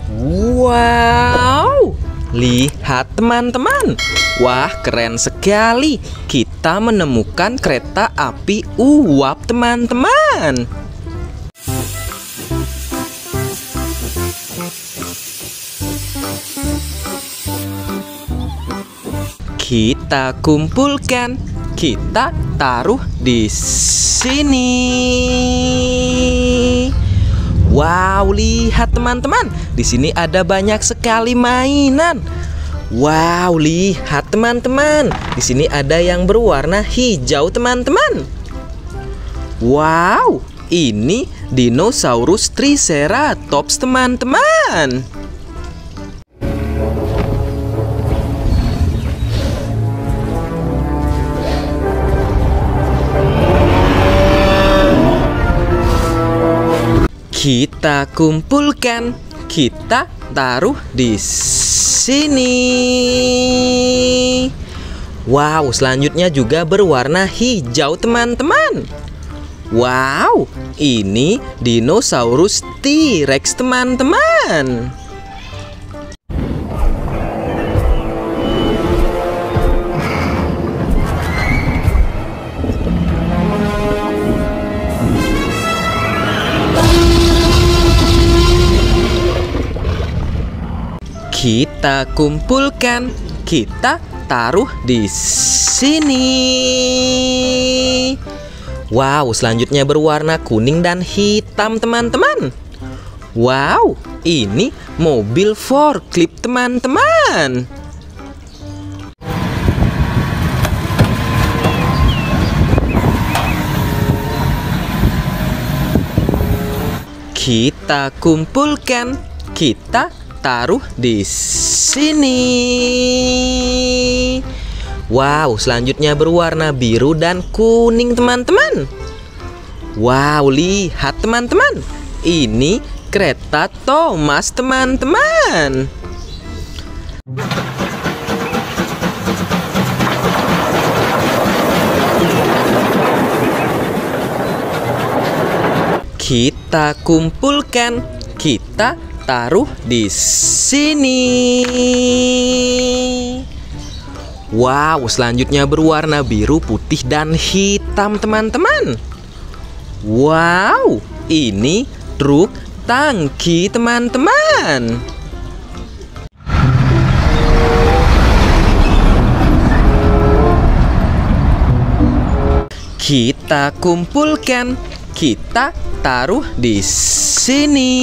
Wow, lihat teman-teman. Wah, keren sekali. Kita menemukan kereta api uap, teman-teman. Kita kumpulkan, kita taruh di sini. Wow, lihat teman-teman. Di sini ada banyak sekali mainan. Wow, lihat teman-teman. Di sini ada yang berwarna hijau, teman-teman. Wow, ini dinosaurus Triceratops, teman-teman. Kita kumpulkan, kita taruh di sini. Wow, selanjutnya juga berwarna hijau, teman-teman. Wow, ini dinosaurus T-Rex, teman-teman. Kita kumpulkan, kita taruh di sini. Wow, selanjutnya berwarna kuning dan hitam, teman-teman. Wow, ini mobil forklift, teman-teman. Kita kumpulkan, kita taruh di sini. Wow, selanjutnya berwarna biru dan kuning, teman-teman. Wow, lihat teman-teman. Ini kereta Thomas, teman-teman. Kita kumpulkan, kita taruh di sini. Wow, selanjutnya berwarna biru, putih, dan hitam, teman-teman. Wow, ini truk tangki, teman-teman. Kita kumpulkan, kita taruh di sini.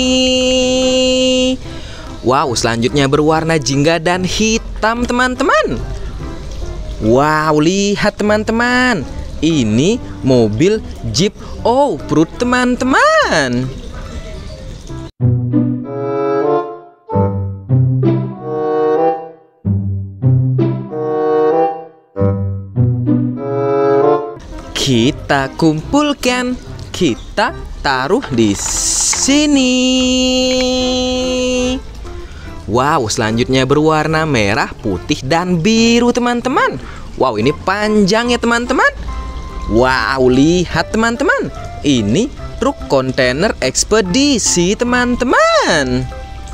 Wow, selanjutnya berwarna jingga dan hitam, teman-teman. Wow, lihat teman-teman. Ini mobil Jeep Off-Road, teman-teman. Kita kumpulkan, kita taruh di sini. Wow, selanjutnya berwarna merah, putih, dan biru, teman-teman. Wow, ini panjang ya, teman-teman. Wow, lihat teman-teman. Ini truk kontainer ekspedisi, teman-teman.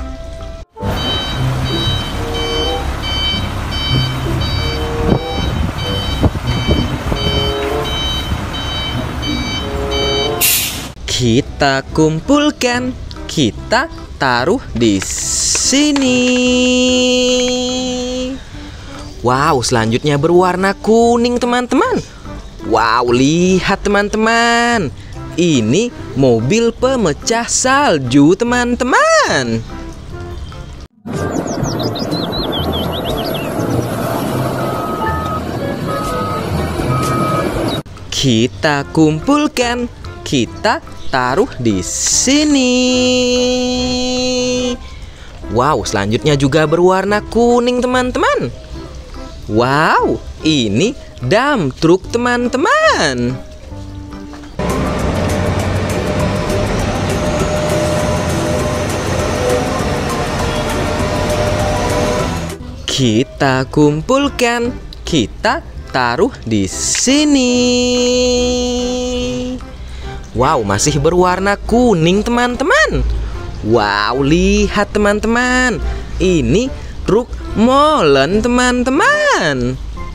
Kita kumpulkan, kita taruh di sini. Wow, selanjutnya berwarna kuning, teman-teman. Wow, lihat teman-teman. Ini mobil pemecah salju, teman-teman. Kita kumpulkan, kita taruh di sini. Wow, selanjutnya juga berwarna kuning, teman-teman. Wow, ini dump truck, teman-teman. Kita kumpulkan, kita taruh di sini. Wow, masih berwarna kuning, teman-teman. Wow, lihat teman-teman. Ini truk molen teman-teman.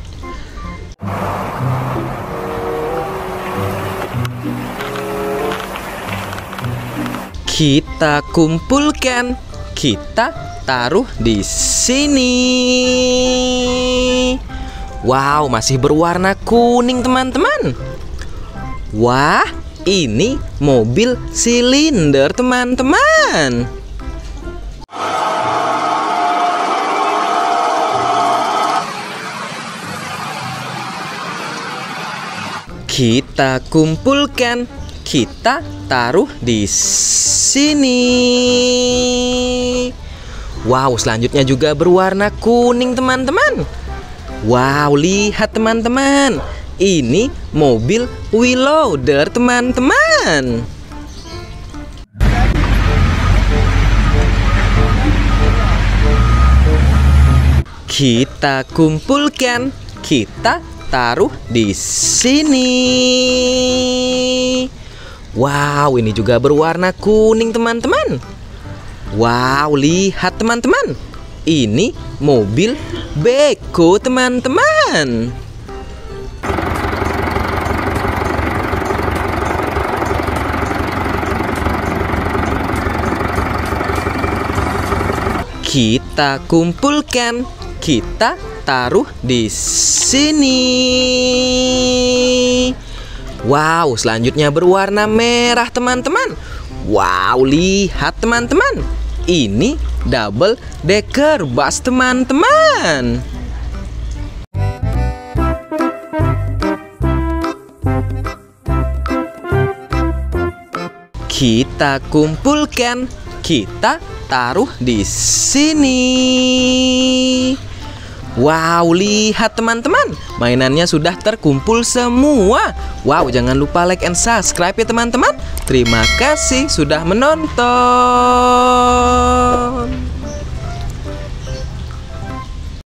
Kita kumpulkan, kita taruh di sini. Wow, masih berwarna kuning teman-teman. Wah, ini mobil silinder teman-teman. Kita kumpulkan, kita taruh di sini. Wow, selanjutnya juga berwarna kuning teman-teman. Wow, lihat teman-teman. Ini mobil wheel loader teman-teman. Kita kumpulkan, kita taruh di sini. Wow, ini juga berwarna kuning teman-teman. Wow, lihat teman-teman. Ini mobil beko teman-teman. Kita kumpulkan, kita taruh di sini. Wow, selanjutnya berwarna merah teman-teman. Wow, lihat teman-teman. Ini double decker bus teman-teman. Kita kumpulkan, kita taruh di sini. Wow, lihat teman-teman, mainannya sudah terkumpul semua. Wow, jangan lupa like and subscribe ya teman-teman. Terima kasih sudah menonton.